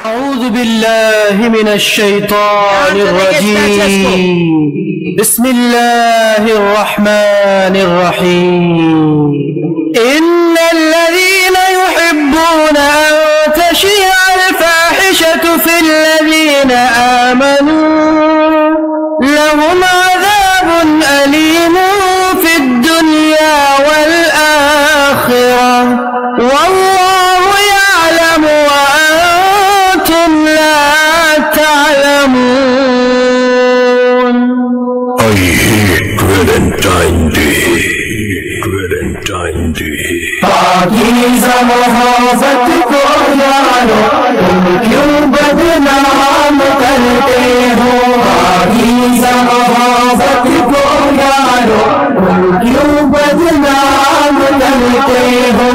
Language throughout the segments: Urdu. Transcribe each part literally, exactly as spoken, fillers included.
أعوذ بالله من الشيطان الرجيم. بسم الله الرحمن الرحيم. إن الذين يحبون أن تشيع الفاحشة في الذين آمنوا لهم عذاب أليم في الدنيا والآخرة والله يعلم وأنتم لا تعلمون. I hate Valentine Day. Valentine Day. پاکیزہ محبت کو یارو تم کیوں بدنام کرتے ہو؟ پاکیزہ محبت کو یارو تم کیوں بدنام کرتے ہو؟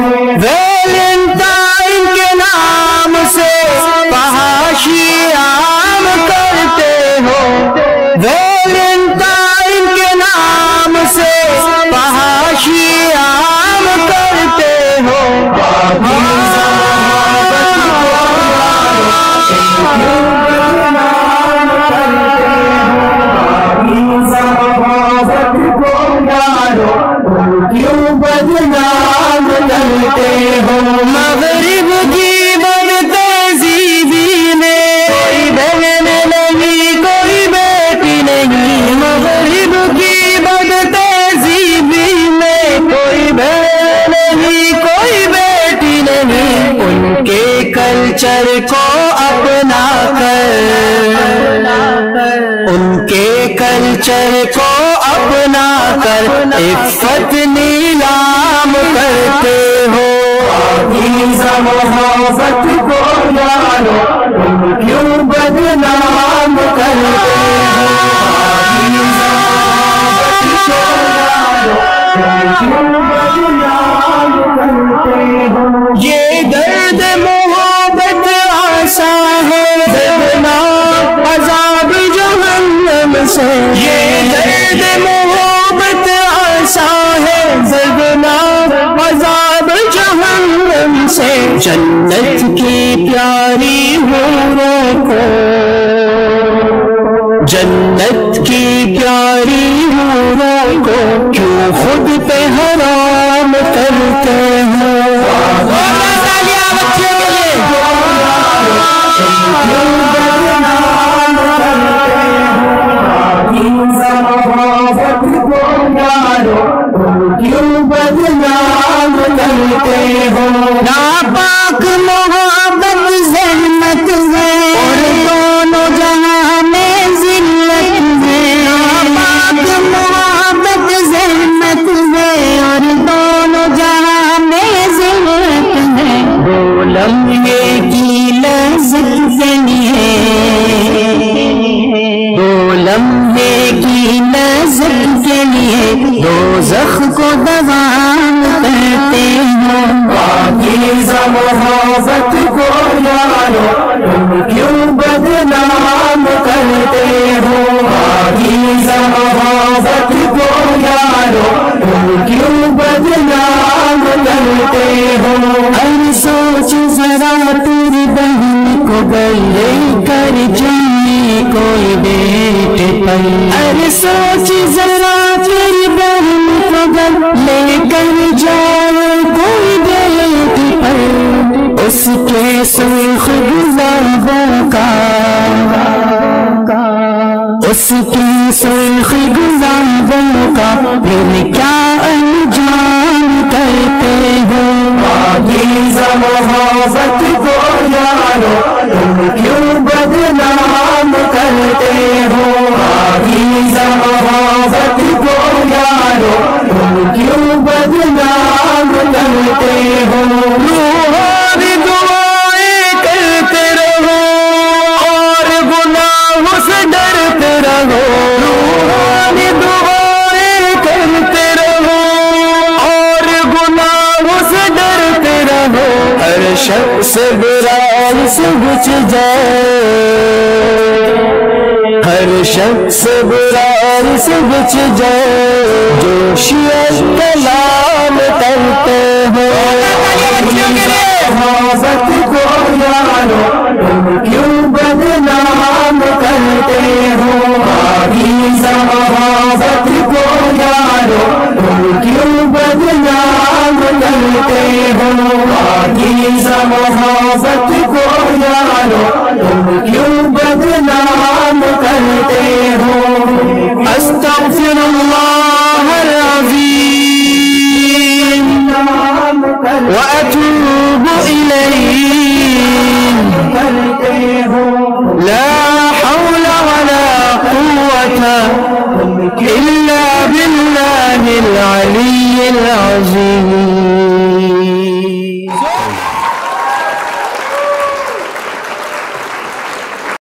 ویلنٹائن کے نام سے فحاشی عام کرتے ہو، ویلنٹائن کے نام سے فحاشی عام کرتے ہو۔ پاکیزہ محبت کو یارو تم کیوں بدنام کرتے ہو؟ پاکیزہ محبت کو یارو تم کیوں بدنام کرتے ہو؟ مغرب کی بد تہذیبی میں کوئی بہن نہیں کوئی بیٹی نہیں، مغرب کی بد تہذیبی میں کوئی بہن نہیں کوئی بیٹی نہیں، ان کے کلچر کو اپنا کر ان کے کلچر کو اپنا کر عفت نیلام کرتے ہو۔ پاکیزہ محبت کو یارو تم کیوں بدنام کرتے ہو؟ پاکیزہ محبت کو یارو تم کیوں بدنام کرتے ہو؟ یہ درد محبت آسان ہے دردناک عذاب جہنم سے، یہ درد محبت آسان ہے دردناک عذاب جہنم سے۔ جنت کی پیاری حوروں کو جنت کی پیاری حوروں کو کیوں خود پہ حرام کرتے ہو؟ ناپاک محبت زحمت ہے اور دونوں جہاں میں ذلت ہے، ناپاک محبت زحمت ہے اور دونوں جہاں میں ذلت ہے۔ دو لمحے کی لذت کے لیے دو لمحے کی لذت کے لیے دوزخ کو دوام کرتے ہو۔ پاکیزہ محبت کو یارو تم کیوں بدنام کرتے ہو؟ پاکیزہ محبت کو یارو تم کیوں بدنام کرتے ہو؟ ہر سوچ ذرا تیری بہن کو گلے کر جائے کوئی بیٹے پر، ہر سوچ ذرا تیری بہن کو گلے کر جائے کوئی بیٹے پر، اس کے سرخ گلابوں کا اس کے سرخ گلابوں کا پھر کیا انجام کرتے ہو؟ پاکیزہ محبت کو یارو تم کیوں بدنام کرتے ہو؟ پاکیزہ محبت کو یارو تم کیوں بدنام کرتے ہو؟ روحانی دعائیں کرتے رہو اور گناہوں سے ڈرتے رہو، روحانی دعائیں کرتے رہو اور گناہوں سے ڈرتے رہو۔ ہر شخص برائی سے بچ جائے ہر شخص برائی سے بچ جائے جو شیعہ کلام کرتے ہیں۔ محبت کو یارو کرتے ہو پاکیزہ محبت کو یارو تم کیوں بدنام کرتے ہو استغفر اللہ العظیم واتوب الیہ لا